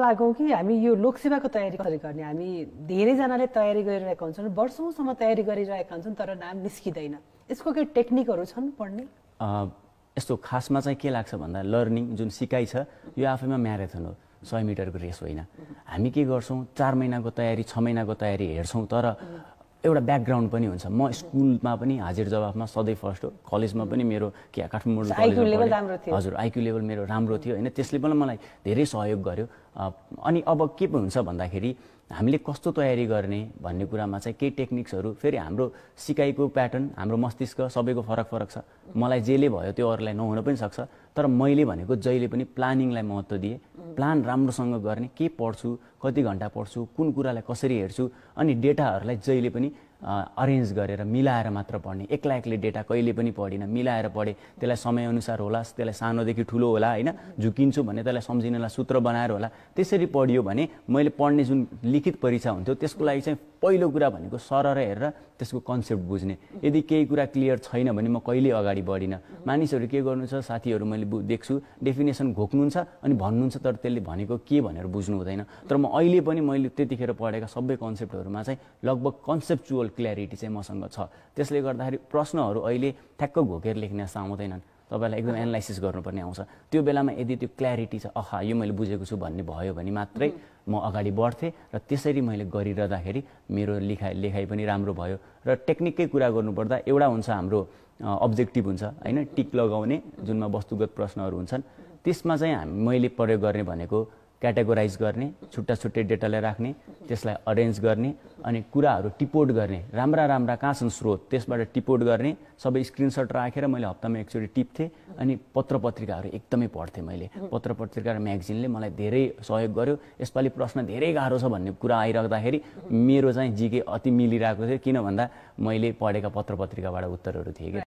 लाग्यो कि हामी यो लोकसेवाको तयारी कसरी गर्ने। हामी धेरैजनाले तयारी गरिरहेका हुन्छन्, वर्षौंसम्म तयारी गरिरहेका हुन्छन्, तर नाम निस्किँदैन। यसको केही टेक्निकहरू छन् पढ्ने? यस्तो खासमा चाहिँ के लाग्छ भन्दा लर्निङ जुन सिकाइ छ यो आफैमा म्याराथन हो, 100 मिटरको रेस होइन। हामी के गर्छौँ 4 महिनाको तयारी 6 महिनाको तयारी हेर्छौँ, तर एउटा ब्याकग्राउन्ड पनि हुन्छ। म स्कुलमा पनि हाजिर जवाफमा सधैँ फर्स्ट हो, कलेजमा पनि मेरो के काठमाडौँ कलेजमा हजुर आइक्यू लेभल मेरो राम्रो थियो होइन, त्यसले पनि मलाई धेरै सहयोग गर्यो। अनि अब के हुन्छ भन्दाखेरि हामीले कस्तो तयारी गर्ने भन्ने कुरामा चाहिँ केही टेक्निक्सहरू, फेरि हाम्रो सिकाइको प्याटर्न हाम्रो मस्तिष्क सबैको फरक फरक छ। मलाई जेले भयो त्यो अरूलाई नहुन पनि सक्छ, तर मैले भनेको जहिले पनि प्लानिङलाई महत्त्व दिए, प्लान राम्रोसँग गर्ने, के पढ्छु, कति घन्टा पढ्छु, कुन कुरालाई कसरी हेर्छु, अनि डेटाहरूलाई जहिले पनि अरेन्ज गरेर मिलाएर मात्र पढ्ने। एक्लै एक्लै डेटा कहिले पनि पढिनँ, मिलाएर पढेँ। त्यसलाई समयअनुसार होला, त्यसलाई सानोदेखि ठुलो होला होइन, झुकिन्छु भने त्यसलाई सम्झिनलाई सूत्र बनाएर होला, त्यसरी पढियो भने मैले पढ्ने जुन लिखित परीक्षा हुन्थ्यो त्यसको लागि चाहिँ पहिलो कुरा भनेको सरर हेरेर त्यसको कन्सेप्ट बुझ्ने। यदि केही कुरा क्लियर छैन भने म कहिले अगाडि बढिनँ। मानिसहरू के गर्नु छ, साथीहरू मैले देख्छु डेफिनेसन घोक्नुहुन्छ अनि भन्नुहुन्छ, तर त्यसले भनेको के भनेर बुझ्नु हुँदैन। तर म अहिले पनि मैले त्यतिखेर पढेका सबै कन्सेप्टहरूमा चाहिँ लगभग कन्सेप्चुअल क्ल्यारिटी चाहिँ मसँग छ। त्यसले गर्दाखेरि प्रश्नहरू अहिले ठ्याक्क घोकेर लेख्ने जस्तो आउँदैनन्, तपाईलाई एकदम एनालाइसिस गर्नुपर्ने आउँछ। त्यो बेलामा यदि त्यो क्ल्यारिटी छ, अहा यो मैले बुझेको छु भन्ने भयो भने मात्रै म अगाडि बढ्थेँ, र त्यसरी मैले गरिरहँदाखेरि मेरो लेखाइ पनि राम्रो भयो। र टेक्निककै कुरा गर्नुपर्दा एउटा हुन्छ हाम्रो अब्जेक्टिभ हुन्छ होइन, टिक लगाउने जुनमा वस्तुगत प्रश्नहरू हुन्छन्, त्यसमा चाहिँ मैले प्रयोग गर्ने भनेको क्याटेगोराइज गर्ने, छुट्टा छुट्टै डेटालाई राख्ने, त्यसलाई अरेन्ज गर्ने, अनि कुराहरू टिपोट गर्ने, राम्रा राम्रा कहाँ छन् स्रोत त्यसबाट टिपोट गर्ने, सबै स्क्रिनसट राखेर मैले हप्तामा एकचोटि टिप्थेँ। अनि पत्र पत्रिकाहरू एकदमै पढ्थेँ मैले। पत्र पत्रिका र म्यागजिनले मलाई धेरै सहयोग गर्यो। यसपालि प्रश्न धेरै गाह्रो छ भन्ने कुरा आइराख्दाखेरि मेरो चाहिँ जिके अति मिलिरहेको थियो, किन भन्दा मैले पढेका पत्र पत्रिकाबाट उत्तरहरू थिए कि।